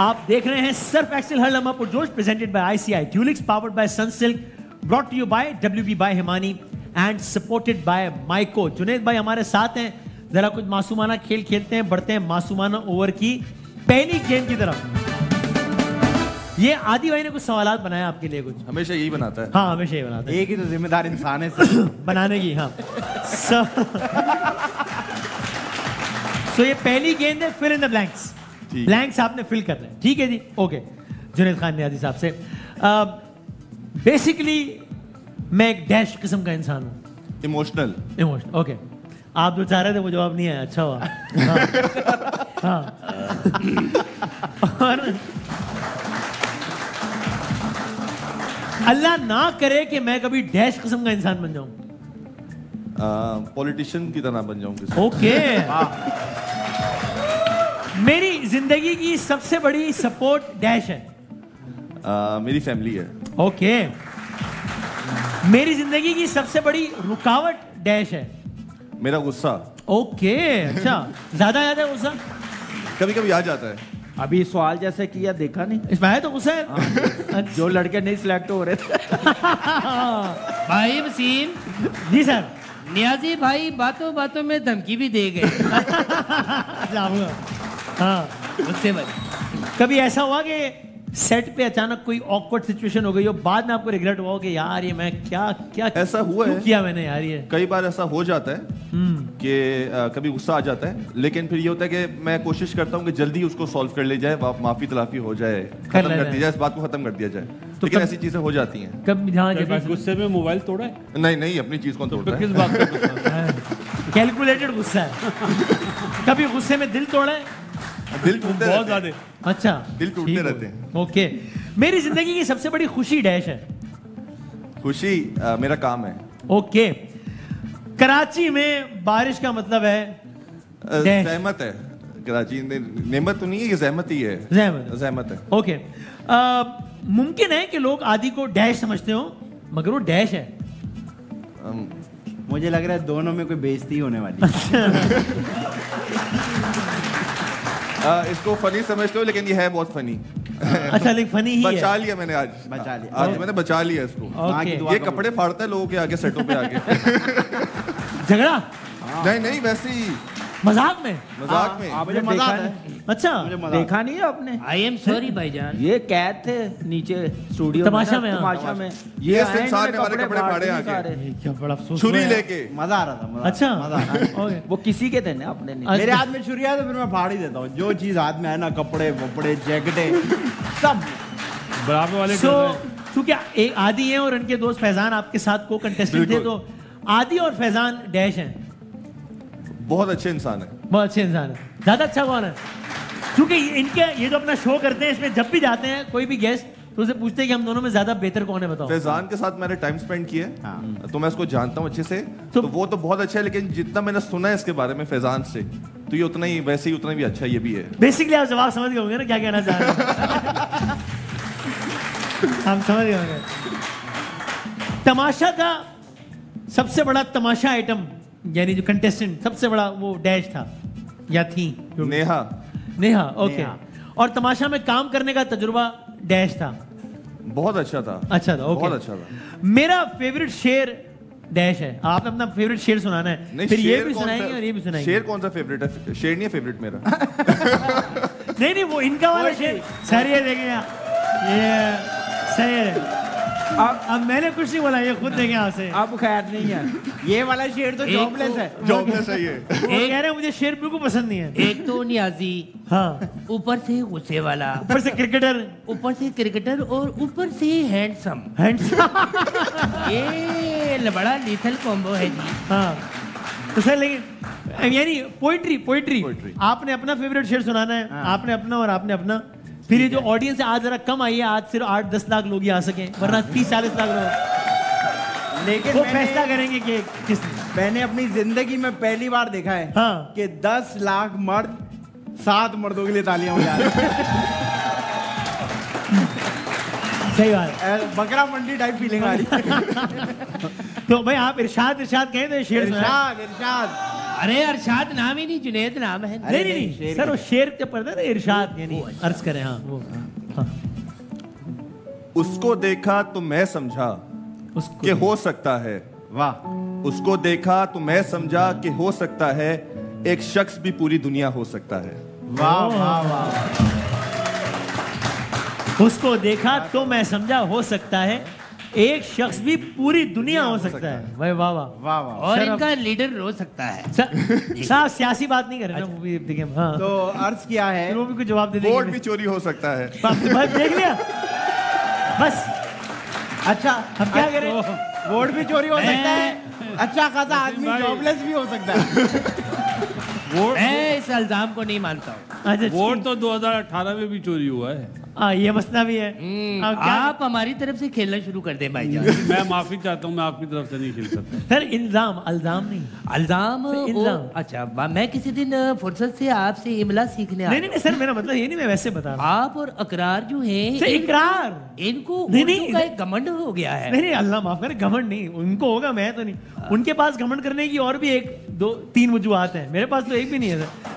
आप देख रहे हैं सर्फ एक्सेल हर लम्हा पुरजोश presented by ICI Tulix powered by Sunsilk brought to you by WB by Himani and supported by Mico. Junaid भाई हमारे साथ हैं, जरा कुछ मासूमाना खेल खेलते हैं, बढ़ते हैं मासूमाना ओवर की पहली गेम की तरफ। ये आदि भाई ने कुछ सवालात बनाया आपके लिए, कुछ हमेशा यही बनाता है। हाँ हमेशा यही बनाता है, एक ही तो जिम्मेदार इंसान है बनाने की। हाँ सो ये पहली गेंद है, fill in the blanks. Blanks आपने फिल करना है, ठीक है जी? ओके। जुनेद खान नियाज़ी साहब से, बेसिकली मैं एक डैश किस्म का इंसान हूँ। इमोशनल। ओके। आप जो चाह रहे थे वो जवाब नहीं आया, अच्छा हुआ। हाँ, हाँ। और अल्लाह ना करे कि मैं कभी डैश किस्म का इंसान बन जाऊं, पॉलिटिशियन की तरह बन जाऊंगी। ओके। मेरी जिंदगी की सबसे बड़ी सपोर्ट डैश है। मेरी फैमिली है। ओके। मेरी जिंदगी की सबसे बड़ी रुकावट डैश है। मेरा गुस्सा। ओके, अच्छा। ज्यादा है गुस्सा? कभी कभी आ जाता है। अभी सवाल जैसे किया देखा नहीं, इसमें है तो गुस्सा है। जो लड़के नहीं सिलेक्ट हो रहे थे। भाई वसीम जी सर। नियाजी भाई बातों बातों में धमकी भी दे गए। हाँ, उससे बड़ी कभी ऐसा हुआ कि सेट पे अचानक कोई ऑकवर्ड सिचुएशन हो गई हो, बाद में आपको रिग्रेट हुआ हो कि यार ये मैं क्या क्या ऐसा हुआ है, किया मैंने यार ये? कई बार ऐसा हो जाता है कि कभी गुस्सा आ जाता है, लेकिन फिर ये होता है कि मैं कोशिश करता हूँ कि जल्दी उसको सॉल्व कर ले जाए, माफी तलाफी हो जाए, खत्म कर दिया जाए, इस बात को खत्म कर दिया जाए। तो लेकिन ऐसी चीजें हो जाती हैं। कभी गुस्से में मोबाइल तोड़ा है? नहीं, अपनी चीज कौन तोड़ता है? किस बात का गुस्सा है? कैलकुलेटेड गुस्सा है। कभी गुस्से में दिल तोड़ा है? दिल टूटते बहुत रहते हैं। ज्यादा। अच्छा, दिल टूटते रहते हैं। ओके। मेरी जिंदगी की सबसे बड़ी खुशी डैश है। खुशी मेरा काम है। ओके। कराची में बारिश का मतलब है डैश। सहमत है। कराची नेमत तो नहीं है, ये जहमत ही है। जहमत है। ओके। मुमकिन है कि लोग आदि को डैश समझते हो, मगर वो डैश है। मुझे लग रहा है दोनों में कोई बेइज्जती होने वाली इसको फनी समझते हो, लेकिन ये है बहुत फनी। अच्छा, लेकिन फनी ही है। बचा लिया मैंने आज मैंने बचा लिया इसको। ये कपड़े फाड़ता है लोगों के आगे, सेटों पे आगे। झगड़ा? नहीं वैसे ही मजाक में। मुझे मजा आता है। अच्छा, देखा नहीं है आपने? आई एम सॉरी भाईजान। ये कैद थे नीचे स्टूडियो तमाशा में। तमाशा में ये इंसान ने हमारे कपड़े फाड़े आगे, क्या बड़ा अफसोस। छुरी लेके। मजा आ रहा था। अच्छा, मजा आ रहा था। वो किसी के थे ना, अपने नहीं। मेरे हाथ में छुरी है तो फिर मैं फाड़ ही देता हूँ जो चीज हाथ में है ना, कपड़े वपड़े जैकेटें सब बराबर वाले। क्योंकि एक आदि है और इनके दोस्त फैजान आपके साथ को कंटेस्टेंट थे, तो आदि और फैजान डैश हैं। बहुत अच्छे इंसान है। बहुत अच्छे इंसान है। ज्यादा अच्छा कौन है? क्योंकि इनके ये जो अपना शो करते हैं, इसमें जब भी जाते हैं कोई भी गेस्ट, तो उसे पूछते हैं कि हम दोनों में ज्यादा बेहतर कौन है, बताओ। फैजान के साथ मैंने टाइम स्पेंड किया है, तो मैं उसको जानता हूँ अच्छे से। तो वो तो बहुत अच्छा है, लेकिन जितना मैंने सुना है इसके बारे में फैजान से, तो ये उतना ही वैसे ही उतना भी अच्छा ये भी है। बेसिकली आप जवाब समझ गए होंगे ना क्या कहना चाह रहे हैं। हम समझ गए होंगे। तमाशा का सबसे बड़ा तमाशा आइटम, यानी जो कंटेस्टेंट सबसे बड़ा, वो डैश था या थी? नेहा। ओके। और तमाशा में काम करने का तजुर्बा डैश था? बहुत अच्छा था। अच्छा था, ओके। बहुत अच्छा था। मेरा फेवरेट शेर डैश है। आपने अपना फेवरेट शेर सुनाना है, फिर ये भी सुनाएंगे और ये भी सुनाएंगे। शेर कौन सा फेवरेट है? शेर नहीं है फेवरेट मेरा। नहीं, वो इनका वाला शेर। सर ये देखिए, ये सही है। अब मैंने कुछ नहीं बोला, ये खुद देखें आपसे। अब खैर नहीं है, ये वाला शेर तो जॉबलेस है। जॉबलेस है ये। कह रहे हैं मुझे शेर बिल्कुल पसंद नहीं है। एक तो नियाजी, हाँ, ऊपर से गुस्से वाला, ऊपर से क्रिकेटर, और ऊपर से हैंडसम। ये बड़ा लीथल कॉम्बो है जी। हाँ, तो सर लेकिन यानी पोइट्री आपने अपना फेवरेट शेर सुनाना है। आपने अपना और आपने अपना। फिर ये जो ऑडियंस है आज जरा कम आई है, आज सिर्फ 8-10 लाख लोग ही आ सके, वरना 30-40 लाख लोग। लेकिन वो फैसला करेंगे कि किस। मैंने अपनी जिंदगी में पहली बार देखा है कि 10 लाख मर्द 7 मर्दों के लिए तालियां बजा रहे हैं। सही बात है, बकरा मंडी टाइप फीलिंग आ रही है। तो भाई आप इरशाद कहें तो शेर इरशाद अरे अरशाद नाम ही नहीं, जुनेद नाम है। नहीं नहीं नहीं सर, वो शेर के ऊपर था ना, इरशाद यानी अर्ज करें। हाँ वो हाँ। उसको देखा तो मैं समझा उसको कि हो सकता है, वाह, उसको देखा तो मैं समझा कि हो सकता है, एक शख्स भी पूरी दुनिया हो सकता है। वाह वाह वाह। उसको देखा तो मैं समझा हो सकता है, एक शख्स भी पूरी दुनिया हो सकता है। भाई वाह वाह वाह वाह। और सर, इनका लीडर रो सकता है। साहब सियासी बात नहीं कर रहे ना, वो भी देखिए। हाँ तो अर्ज किया है, फिर वो भी कुछ जवाब दे वोट भी देंगे। चोरी हो सकता है। भाई देख लिया बस, अच्छा हम क्या करें? वोट भी चोरी हो सकता है, अच्छा खासा आदमी भाई। जॉबलेस भी हो सकता है। वोट मैं इस इल्जाम को नहीं मानता हूँ। अच्छा वोट तो 2018 में भी चोरी हुआ है। हाँ ये मसला भी है। अब क्या- आप हमारी तरफ से खेलना शुरू कर दें भाईजान। मैं माफी चाहता हूँ, मैं आपकी तरफ से नहीं खेल सकता। सर इल्जाम अल्जाम नहीं। इल्जाम इल्जाम। अच्छा, मैं किसी दिन फुर्सत से आपसे इमला सीखने नहीं नहीं सर, मेरा मतलब ये नहीं, मैं वैसे बता रहा आप और अकरार जो हैं, हूँ। इकरार इनको नहीं, उर्दू नहीं। का एक घमंड हो गया है। नहीं नहीं, अल्लाह माफ करे, घमंड नहीं उनको होगा, मैं तो नहीं। उनके पास घमंड करने की और भी 1 2 3 वजूहात हैं, मेरे पास तो एक भी नहीं है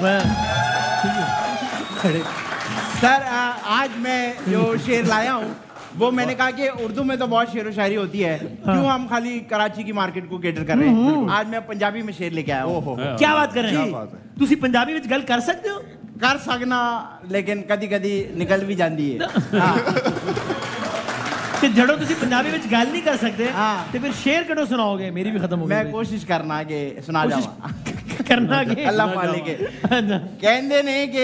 सर। सर आज मैं जो शेर लाया हूँ वो मैंने कहा कि उर्दू में तो बहुत शेर व शायरी होती है, क्यों हम खाली कराची की मार्केट को केटर कर रहे हैं। आज मैं पंजाबी में शेर लेके आया हूँ। ओहो, क्या बात कर रहे क्या हैं? बात है? तुसी पंजाबी में गल कर सकते हो? कर सकना, लेकिन कदी कदी निकल भी जाती है। हाँ। कि जड़ो तुसी पंजाबी में गल नहीं कर सकते, हाँ। तो फिर शेर कड़ो सुनाओगे? मेरी भी खत्म हो मैं गई। कोशिश करना कि सुना कोशिश जावा। करना के अल्लाह पाले के कहते ने कि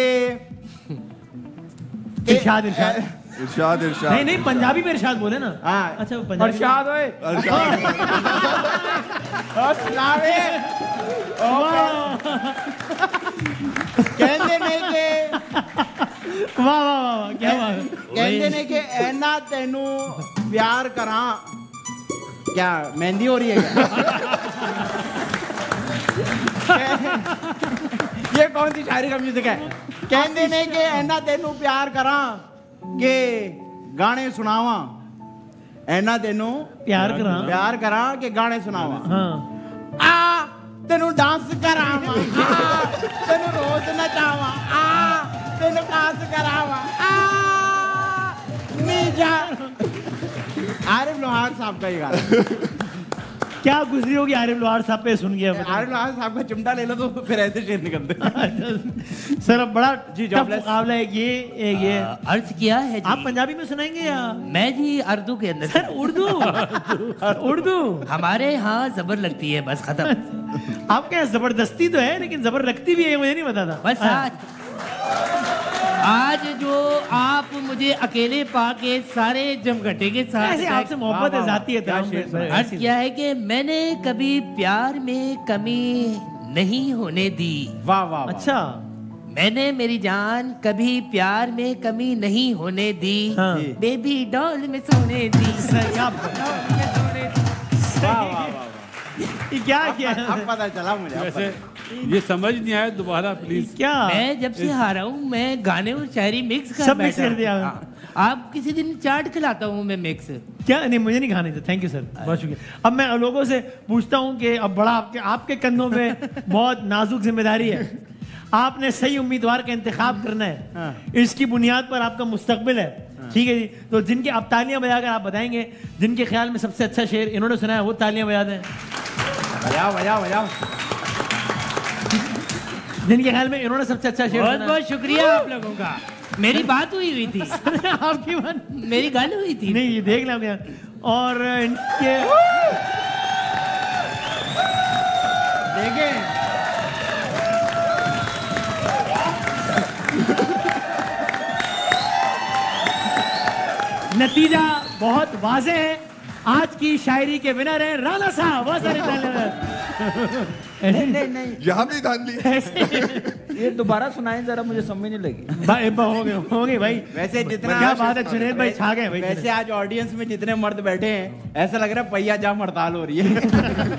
इरशाद इरशाद। इरशाद इरशाद। नहीं नहीं, पंजाबी में इरशाद बोले ना। हाँ। अच्छा वो पंजाबी में- अरशाद ओए, इरशाद। और सुनावे। कहते ने कि वाह वाह वाह वाह, क्या बात है। कहते ने कि ऐना तेनू प्यार करा। क्या मेहंदी हो रही है क्या? ये कौन सी शायरी का म्यूजिक है? कहते ने कि ऐना तेनू प्यार करा के गाने सुनावा। ऐना तेनू प्यार करा। प्यार करा के गाने सुनावा। हाँ आ तेनू डांस करावा, आ तेनू रोज नचावा, आ तेनू डांस करावा, आ नी जा। आरिफ लोहार साहब का ये गाना। क्या गुजरी होगी आरिफ लोहार साहब पे, सुन गया आरिफ लोहार साहब का चिमटा ले लो तो फिर ऐसे शेर निकलते। सर अब बड़ा जी, टफ jobless। मुकाबला है ये। अर्ज किया है जी। आप पंजाबी में सुनाएंगे या मैं जी उर्दू के अंदर। सर उर्दू? उर्दू हमारे यहाँ जबर लगती है, बस खत्म। आपके यहाँ जबरदस्ती तो है, लेकिन जबर रखती भी है, मुझे नहीं पता था। बस आज जो आप मुझे अकेले पाके सारे जमघटे के साथ ऐसे आपसे मोहब्बत है, जाती है क्या शेर सुनाया? अर्ज किया है कि मैंने कभी प्यार में कमी नहीं होने दी। वाह वाह वाह। अच्छा मैंने मेरी जान कभी प्यार में कमी नहीं होने दी। हाँ। बेबी डॉल में सोने दी। सर क्या डॉल में सोने दी। वाह वाह वाह वाह। ये क्या किया अब पता चला मुझे, अब वैसे पता। ये समझ नहीं आया, दोबारा प्लीज। क्या मैं जब से हारा हूँ मैं गाने और शायरी मिक्स कर सब मिक्स बैठा कर दिया। हूँ। हाँ। आप किसी दिन चाट खिलाता हूँ मैं मिक्स। क्या? नहीं मुझे नहीं खाने थे, थैंक यू सर, बहुत शुक्रिया। अब मैं लोगों से पूछता हूँ कि अब बड़ा आपके कंधों पे बहुत नाजुक जिम्मेदारी है। आपने सही उम्मीदवार का इंतखाब करना है, इसकी बुनियाद पर आपका मुस्तकबिल है। ठीक है जी, तो जिनके अब तालियां बजाकर आप बताएंगे जिनके ख्याल में सबसे अच्छा शेर इन्होंने सुना है, वो तालियां बजा दें। बजाओ बजाओ बजाओ। जिनके ख्याल में इन्होंने सबसे अच्छा शेर बहुत सुना बहुत शुक्रिया आप लोगों का। मेरी बात हुई थी। है। आपकी बात मेरी गल हुई थी। नहीं, ये देख लें क्या। और इनके देखें नतीजा बहुत वाज़ेह है। आज की शायरी के विनर हैं राना साहब। बहुत सारे नहीं नहीं नहीं, यहाँ भी धांधली। ऐसे ये दोबारा सुनाएं जरा, मुझे समझ नहीं लगी। हो गए भाई। वैसे जितना क्या बात है, जुनैद भाई छा गए भाई। वैसे आज ऑडियंस में जितने मर्द बैठे हैं ऐसा लग रहा है पहिया जाम हड़ताल हो रही है।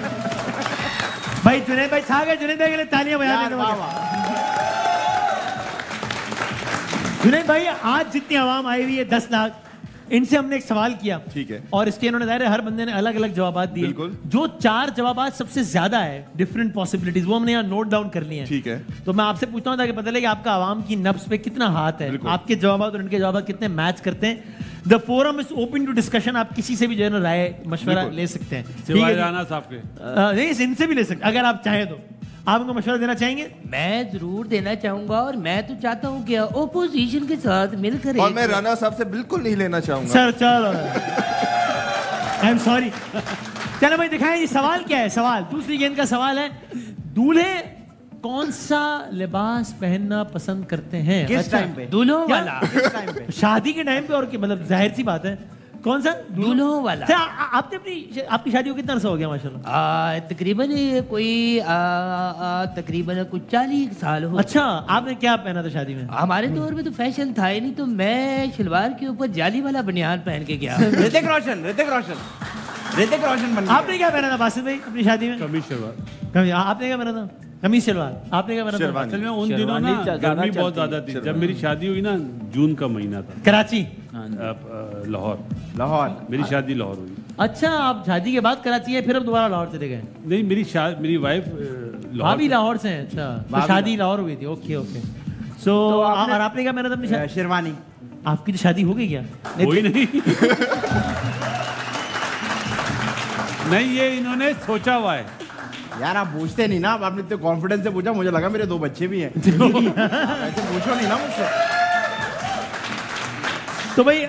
भाई जुनैद भाई छा गए। जुनैद भाई के लिए तालियां बजा यार, देने वाह, वाले। वाह। जुनैद भाई आज जितनी आवाम आई हुई है 10 लाख, इनसे हमने एक सवाल किया, ठीक है। और इसके इन्होंने ज़ाहिर है हर बंदे ने अलग अलग जवाब दिए। बिल्कुल। जो 4 जवाब सबसे ज्यादा है डिफरेंट पॉसिबिलिटीज, वो हमने यहाँ नोट डाउन कर लिए हैं। ठीक है। तो मैं आपसे पूछता हूँ ताकि पता लगे आपका आवाम की नब्ज पे कितना हाथ है, बिल्कुल। आपके जवाब और इनके जवाब कितने मैच करते हैं। The forum is open to discussion, आप किसी से भी जो है ना राय मशवरा बिल्कुल। ले सकते हैं। ठीक सिवाय है जी? राना साहब के। नहीं, इनसे भी ले सकते अगर आप चाहें तो। आप उनको मशवरा देना चाहेंगे? मैं जरूर देना चाहूंगा, और मैं तो चाहता हूँ कि ओपोजिशन के साथ मिलकर और एक- मैं राना साहब से बिल्कुल नहीं लेना चाहूंगा। सर चलो, आई एम सॉरी। चलो भाई दिखाएं ये सवाल क्या है। सवाल दूसरी गेंद का सवाल है, दूल्हे कौन सा लिबास पहनना पसंद करते हैं? किस टाइम पे? दूल्हों क्या? वाला। किस टाइम पे? शादी के टाइम पे, और मतलब जाहिर सी बात है कौन सा? दूल्हों वाला। अच्छा, आपने आपकी शादी को कितना अरसा हो गया माशाल्लाह? तकरीबन ये कोई तकरीबन कुछ 40 साल हो। अच्छा, आपने क्या पहना था शादी में? हमारे दौर में तो फैशन था ही नहीं, तो मैं शलवार के ऊपर जाली वाला बनियान पहन के गया। ऋतिक रोशन, ऋतिक रोशन, ऋतिक रोशन बन गया। आपने क्या पहना था बासित भाई अपनी शादी में? कमीज शलवार। आपने क्या पहना था? कमीज शलवार। आपने क्या पहना था? शेरवानी। असल में उन दिनों ना गर्मी बहुत ज्यादा थी। जब मेरी शादी हुई ना, जून का महीना था। कराची। लाहौर। लाहौर। मेरी शादी लाहौर हुई। अच्छा, आप शादी के बाद कराची है, फिर अब दोबारा लाहौर चले गए? नहीं, मेरी वाइफ भाभी लाहौर से हैं। अच्छा, तो शादी लाहौर हुई थी। Okay okay. सो और आपने क्या पहना था अपनी शादी? शेरवानी। आपकी तो शादी हो गई क्या? कोई नहीं। नहीं, ये इन्होंने सोचा हुआ है। यार आप पूछते नहीं ना, आपने इतने कॉन्फिडेंस से पूछा, मुझे लगा मेरे 2 बच्चे भी हैं। ऐसे पूछो नहीं ना मुझसे। तो भाई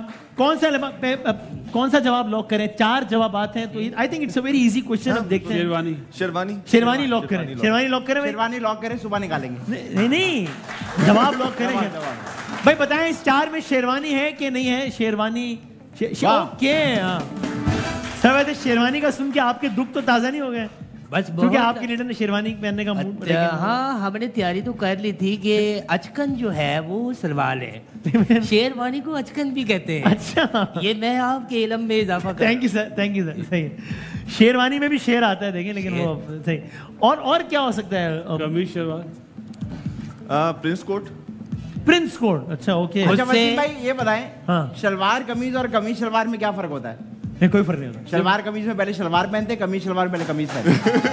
कौन सा जवाब लॉक करें? 4 जवाब आते हैं, तो I think it's a very easy question. अब देखते हैं। शेरवानी। शेरवानी। शेरवानी लॉक करें। शेरवानी लॉक करें भाई? शेरवानी लॉक करें, सुबह निकालेंगे। नहीं नहीं, जवाब लॉक करें। भाई बताएं इस 4 में शेरवानी है कि नहीं है? शेरवानी। ओके। सर वैसे शेरवानी का सुन के आपके दुख तो ताजा नहीं हो गए? बस क्योंकि आपके लीडर ने शेरवानी पहनने का मूड। हाँ, हमने तैयारी तो कर ली थी कि अचकन जो है वो सलवार है। शेरवानी को अचकन भी कहते हैं। अच्छा, ये मैं आपके इल्म में इजाफा कर। Thank you sir, thank you sir. सही है, शेरवानी में भी शेर आता है देखें, लेकिन वो सही। और क्या हो सकता है? Kameez shalwar. Prince coat. Prince code. अच्छा ओके। अच्छा उससे- वसीम भाई ये बताएं, हाँ। शलवार कमीज और कमीज शलवार में क्या फर्क होता है? नहीं, कोई फर्क नहीं होता। शलवार कमीज में पहले शलवार पहनते, कमीज शलवार में पहले कमीज पहनते।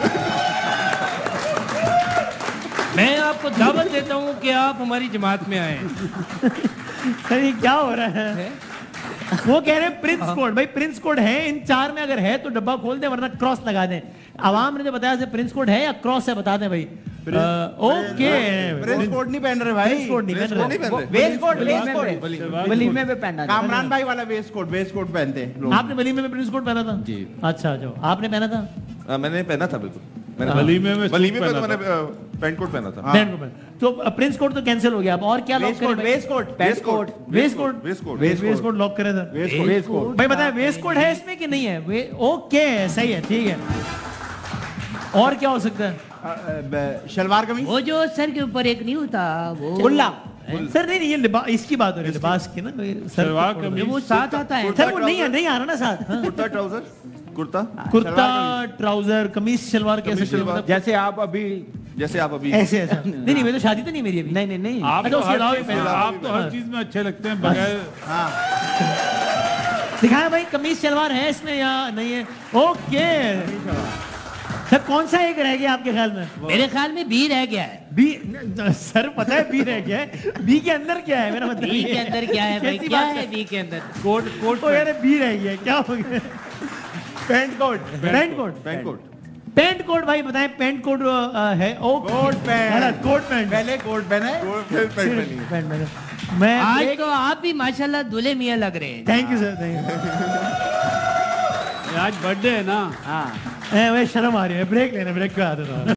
मैं आपको दावत देता हूँ कि आप हमारी जमात में आए। सर ये क्या हो रहा है? वो कह रहे हैं प्रिंस कोड। भाई प्रिंस कोड है इन 4 में, अगर है तो डब्बा खोल दे, वरना क्रॉस लगा दें। आवाम ने जो बताया से प्रिंस कोड है या क्रॉस है, बता दें भाई। ओके। प्रिंस कोट नहीं पहन रहे भाई। प्रिंस कोड नहीं पहन रहे। Waistcoat, waistcoat. वलीमे में पहना था। कामरान भाई वाला वेस्ट कोट, वेस्ट कोट पहनते हैं लोग। आपने वलीमे में प्रिंस कोड पहना था? जी। अच्छा, जो आपने पहना था? मैंने पहना था बिल्कुल। मैंने वलीमे में वलीमे में सूट तो पहना मैंने पैंट कोट पहना था। पहन को पहन। तो प्रिंस कोड तो कैंसिल हो गया। अब और क्या लॉक वेस्ट करें कोट, भाई? Waistcoat, waistcoat. Waistcoat. Waistcoat. Waist code lock करें सर। Waistcoat, waistcoat. भाई बताएं वेस्ट कोड है इसमें कि नहीं है? ओके, सही है, ठीक है। और क्या हो सकता है? शलवार कमीज। वो जो सर के ऊपर एक नहीं होता वो कुल्ला। सर नहीं, ये इसकी बात हो रही है, लिबास की ना। सर शलवार को- कमीज। वो साथ आता है। सर वो नहीं आ रहा ना साथ। हाँ। कुर्ता ट्राउजर। कुर्ता कुर्ता, ट्राउजर, कमीज, शलवार कैसे? कमीज, शलवार। जैसे आप अभी जैसे आप अभी ऐसे ऐसा नहीं, मैं तो शादी तो नहीं मेरी अभी। नहीं नहीं नहीं आप अच्छा, तो उसके हर अलावा चीज भी में- पहना। आप तो हर चीज में अच्छे लगते हैं बगैर। हाँ। दिखाया भाई कमीज शलवार है इसमें या नहीं है? ओके सर, कौन सा एक रह गया आपके ख्याल में? मेरे ख्याल में बी रह गया है। बी। सर पता है बी रह गया है, बी के अंदर क्या है मेरा मतलब? बी के अंदर क्या है भाई? कैसी क्या बात है बी के अंदर? कोट ओ यार बी रह गया, क्या हो गया? Pant coat. Pant coat. Pant coat. Pant coat भाई बताएं, पैंट कोट है? Okay, coat pant. Coat pant. पहले कोट पहना है। पैंट पहनी है। पैंट पहना। मैं आज तो आप भी माशाल्लाह दूल्हे मियां लग रहे हैं। Thank you sir, thank you. आज बर्थडे है ना। हाँ। वह शर्म आ रही है, ब्रेक लेना, ब्रेक पे आते